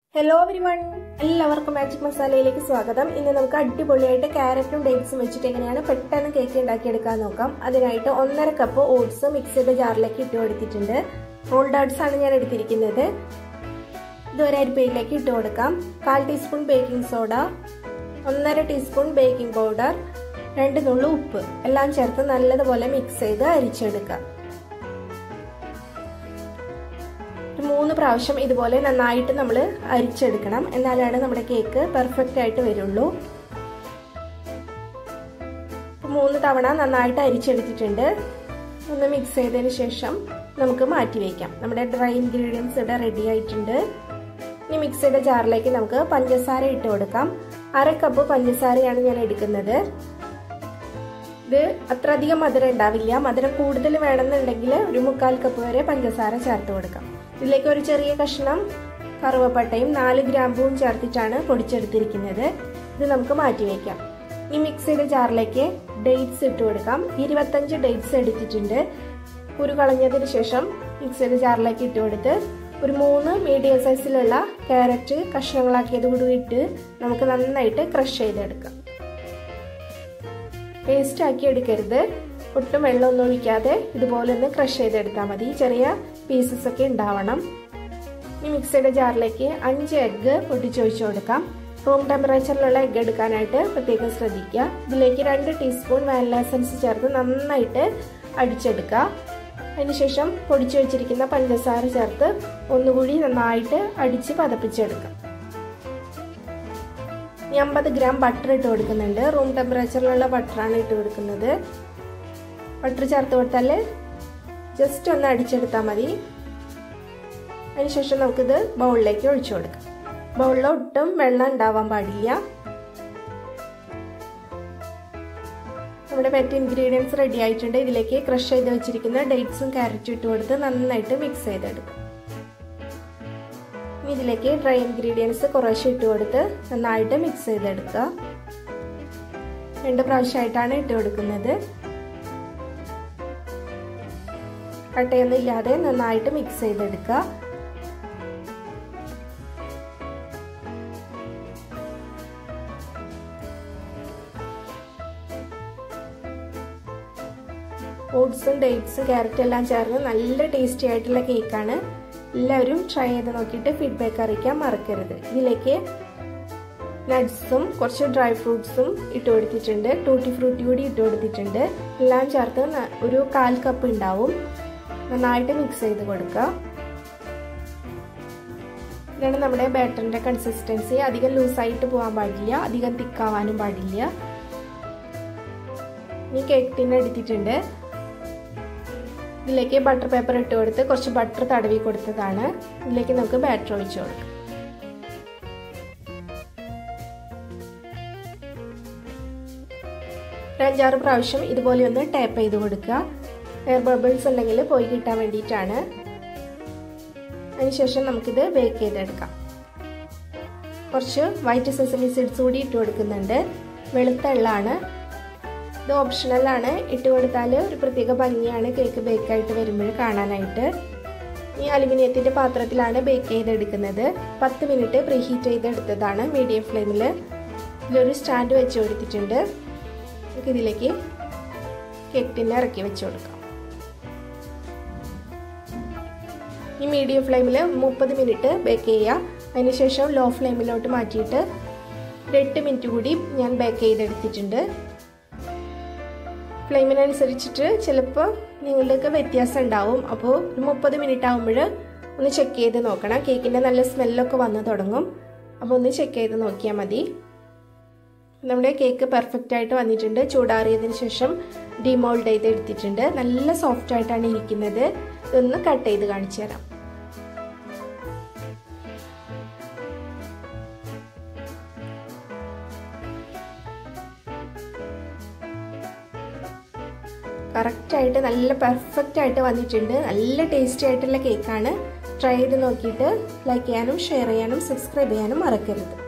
Hello everyone! എല്ലാവർക്കും magic മസാലയിലേക്ക് സ്വാഗതം. ഇന്ന് നമുക്ക് അടിപൊളിയായിട്ട് കാരറ്റും ഡേറ്റ്സും വെച്ചിട്ട് എങ്ങനെയാണ് പെട്ടെന്ന് കേക്ക് ഉണ്ടാക്കിയെടുക്കാൻ നോക്കാം. അതിനായിട്ട് 1.5 കപ്പ് ഓട്സ് മിക്സ് ചെയ്ത ജാറിലേക്ക് ഇട്ട് കൊടുത്തിട്ടുണ്ട്. റോൾഡ് ഓട്സ് ആണ് ഞാൻ എടുത്തിരിക്കുന്നത്. ഇത് ഒരു അരിപ്പയിലേക്ക് ഇട്ട് കൊടുക്കാം. 1/4 teaspoon baking soda, 1.5 teaspoon baking powder, 2 നുള്ളു ഉപ്പ് എല്ലാം ചേർത്ത് നല്ലതുപോലെ മിക്സ് ചെയ്ത് അരിച്ചെടുക്കാം. 3 പ്രാവശ്യം ഇതുപോലെ നന്നായിട്ട് നമ്മൾ അരിച്ചെടുക്കണം. എന്നാലാണ് നമ്മുടെ കേക്ക് പെർഫെക്റ്റ് ആയിട്ട് വരുള്ളൂ. 3 തവണ നന്നായിട്ട് അരിച്ചെടുത്തിട്ടുണ്ട്. ഒന്ന് മിക്സ് ചെയ്തതിന് ശേഷം നമുക്ക് മാറ്റി വയ്ക്കാം. നമ്മുടെ ഡ്രൈ ഇൻഗ്രീഡിയൻസ് ഇവിടെ റെഡി ആയിട്ടുണ്ട്. ഇനി മിക്സ് ചെയ്ത ജാറിലേക്ക് നമുക്ക് പഞ്ചസാര ഇട്ട് കൊടുക്കാം. 1/2 കപ്പ് പഞ്ചസാരയാണ് ഞാൻ എടുക്കുന്നത്. ഇത് അത്ര അധികം മധുരം ഉണ്ടാവില്ല. മധുരം കൂടുതൽ വേണമെന്നുണ്ടെങ്കിൽ ഒരു 1/4 കപ്പ് വരെ പഞ്ചസാര ചേർത്ത് കൊടുക്കാം. ഇതിലേക്ക് ഒരു ചെറിയ കഷ്ണം കറുവപ്പട്ടയും 4 ഗ്രാമ്പൂവും ചേർത്തിട്ടാണ് പൊടിച്ചെടുത്തിരിക്കുന്നത്. ഇത് നമുക്ക് മാറ്റി വയ്ക്കാം. ഈ മിക്സ് ചെയ്ത ജാറിലേക്ക് ഡേറ്റ്സ് ഇട്ട് കൊടുക്കാം. 25 ഡേറ്റ്സ് എടുത്തിട്ടുണ്ട്. കുരു കളഞ്ഞതിന് ശേഷം മിക്സ് ചെയ്ത ജാറിലേക്ക് ഇട്ട് കൊടുത്ത് ഒരു 3 മീഡിയം സൈസിലുള്ള ക്യാരറ്റ് കഷ്ണങ്ങളാക്കിയത് കൂടി ഇട്ട് നമുക്ക് നന്നായിട്ട് ക്രഷ് ചെയ്തെടുക്കാം. പേസ്റ്റ് ആക്കി എടുക്കരുത്. ഒട്ടും വെള്ളമൊന്നും ഒഴിക്കാതെ ഇതുപോലെ ഒന്ന് ക്രഷ് ചെയ്തെടുത്താൽ മതി. ചെറിയ പീസസ് ഒക്കെ ഉണ്ടാവണം. ഈ മിക്സിയുടെ ജാറിലേക്ക് 5 എഗ്ഗ് പൊട്ടിച്ചൊഴിച്ചു കൊടുക്കാം. റൂം ടെമ്പറേച്ചറിലുള്ള എഗ്ഗ് എടുക്കാനായിട്ട് പ്രത്യേകം ശ്രദ്ധിക്കുക. ഇതിലേക്ക് 2 ടീസ്പൂൺ വാനില എസൻസ് ചേർത്ത് നന്നായിട്ട് അടിച്ചെടുക്കുക. അതിനുശേഷം പൊടിച്ചു വെച്ചിരിക്കുന്ന പഞ്ചസാര ചേർത്ത് ഒന്നുകൂടി നന്നായിട്ട് അടിച്ച് പതപ്പിച്ചെടുക്കാം. 50 ഗ്രാം ബട്ടർ ഇട്ട് കൊടുക്കുന്നുണ്ട്. റൂം ടെമ്പറേച്ചറിലുള്ള ബട്ടറാണ് ഇട്ട് കൊടുക്കുന്നത്. ബട്ടർ ചേർത്ത് കൊടുത്താൽ ജസ്റ്റ് ഒന്ന് അടിച്ചെടുത്താൽ മതി. അതിനുശേഷം നമുക്കിത് ബൗളിലേക്ക് ഒഴിച്ചു കൊടുക്കാം. ബൗളിൽ ഒട്ടും വെള്ളം ഉണ്ടാവാൻ പാടില്ല. നമ്മുടെ വെറ്റ് ഇൻഗ്രീഡിയൻസ് റെഡി ആയിട്ടുണ്ട്. ഇതിലേക്ക് ക്രഷ് ചെയ്ത് വെച്ചിരിക്കുന്ന ഡേറ്റ്സും ക്യാരറ്റും ഇട്ട് കൊടുത്ത് നന്നായിട്ട് മിക്സ് ചെയ്തെടുക്കും. ഇതിലേക്ക് ഡ്രൈ ഇൻഗ്രീഡിയൻസ് കുറേശ്ശെ ഇട്ട് കൊടുത്ത് നന്നായിട്ട് മിക്സ് ചെയ്തെടുക്കുക. 2 പ്രാവശ്യമായിട്ടാണ് ഇട്ട് കൊടുക്കുന്നത്. കട്ടയൊന്നും ഇല്ലാതെ നന്നായിട്ട് മിക്സ് ചെയ്തെടുക്കുക. ഓട്സും ഡേറ്റ്സും ക്യാരറ്റും എല്ലാം ചേർന്ന് നല്ല ടേസ്റ്റി ആയിട്ടുള്ള കേക്കാണ്. എല്ലാവരും ട്രൈ ചെയ്ത് നോക്കിയിട്ട് ഫീഡ്ബാക്ക് അറിയിക്കാൻ മറക്കരുത്. ഇതിലേക്ക് നട്ട്സും കുറച്ച് ഡ്രൈ ഫ്രൂട്ട്സും ഇട്ട് കൊടുത്തിട്ടുണ്ട്. ടൂട്ടി ഫ്രൂട്ടി കൂടി ഇട്ട് കൊടുത്തിട്ടുണ്ട്. എല്ലാം ചേർത്ത് ഒരു 1/4 കപ്പ് ഉണ്ടാവും. നന്നായിട്ട് മിക്സ് ചെയ്ത് കൊടുക്കുക. ഇതാണ് നമ്മുടെ ബാറ്ററിന്റെ കൺസിസ്റ്റൻസി. അധികം ലൂസായിട്ട് പോകാൻ പാടില്ല, അധികം തിക്കാവാനും പാടില്ല. ഇനി കേക്ക് ടിൻ എടുത്തിട്ടുണ്ട്. ഇതിലേക്ക് ബട്ടർ പേപ്പർ ഇട്ട് കൊടുത്ത് കുറച്ച് ബട്ടർ തടവി കൊടുത്തതാണ്. ഇതിലേക്ക് നമുക്ക് ബാറ്റർ ഒഴിച്ചു കൊടുക്കാം. ഒരു 5-6 പ്രാവശ്യം ഇതുപോലെ ഒന്ന് ടാപ്പ് ചെയ്ത് കൊടുക്കുക. എയർ ബബിൾസ് ഉണ്ടെങ്കിൽ പോയി കിട്ടാൻ വേണ്ടിയിട്ടാണ്. അതിനുശേഷം നമുക്കിത് ബേക്ക് ചെയ്തെടുക്കാം. കുറച്ച് വൈറ്റ് സെസമി സീഡ്സ് കൂടി ഇട്ട് കൊടുക്കുന്നുണ്ട്. വെളുത്ത എള്ളാണ്. ഇത് ഓപ്ഷണലാണ്. ഇട്ട് കൊടുത്താൽ ഒരു പ്രത്യേക ഭംഗിയാണ് കേക്ക് ബേക്കായിട്ട് വരുമ്പോൾ കാണാനായിട്ട്. ഈ അലുമിനിയത്തിൻ്റെ പാത്രത്തിലാണ് ബേക്ക് ചെയ്തെടുക്കുന്നത്. 10 മിനിറ്റ് പ്രീഹീറ്റ് ചെയ്തെടുത്തതാണ് മീഡിയം ഫ്ലെയിമിൽ. ഇതിലൊരു സ്റ്റാൻഡ് വെച്ച് കൊടുത്തിട്ടുണ്ട്. നമുക്കിതിലേക്ക് കേക്ക് ടിന്നെ ഇറക്കി വെച്ച് കൊടുക്കാം. ഈ മീഡിയം ഫ്ലെയിമിൽ 30 മിനിറ്റ് ബേക്ക് ചെയ്യുക. അതിനുശേഷം ലോ ഫ്ലെയിമിലോട്ട് മാറ്റിയിട്ട് 8 മിനിറ്റ് കൂടി ഞാൻ ബേക്ക് ചെയ്തെടുത്തിട്ടുണ്ട്. ഫ്ലെയിമിനനുസരിച്ചിട്ട് ചിലപ്പോൾ നിങ്ങളുടെയൊക്കെ വ്യത്യാസം ഉണ്ടാവും. അപ്പോൾ ഒരു 30 മിനിറ്റ് ആകുമ്പോൾ ഒന്ന് ചെക്ക് ചെയ്ത് നോക്കണം. കേക്കിൻ്റെ നല്ല സ്മെല്ലൊക്കെ വന്ന് തുടങ്ങും. അപ്പോൾ ഒന്ന് ചെക്ക് ചെയ്ത് നോക്കിയാൽ മതി. നമ്മുടെ കേക്ക് പെർഫെക്റ്റ് ആയിട്ട് വന്നിട്ടുണ്ട്. ചൂടാറിയതിന് ശേഷം ഡിമോൾഡ് ചെയ്ത് എടുത്തിട്ടുണ്ട്. നല്ല സോഫ്റ്റ് ആയിട്ടാണ് ഇരിക്കുന്നത്. ഇതൊന്ന് കട്ട് ചെയ്ത് കാണിച്ചു തരാം. കറക്റ്റായിട്ട് നല്ല പെർഫെക്റ്റ് ആയിട്ട് വന്നിട്ടുണ്ട്. നല്ല ടേസ്റ്റി ആയിട്ടുള്ള കേക്കാണ്. ട്രൈ ചെയ്ത് നോക്കിയിട്ട് ലൈക്ക് ചെയ്യാനും ഷെയർ ചെയ്യാനും സബ്സ്ക്രൈബ് ചെയ്യാനും മറക്കരുത്.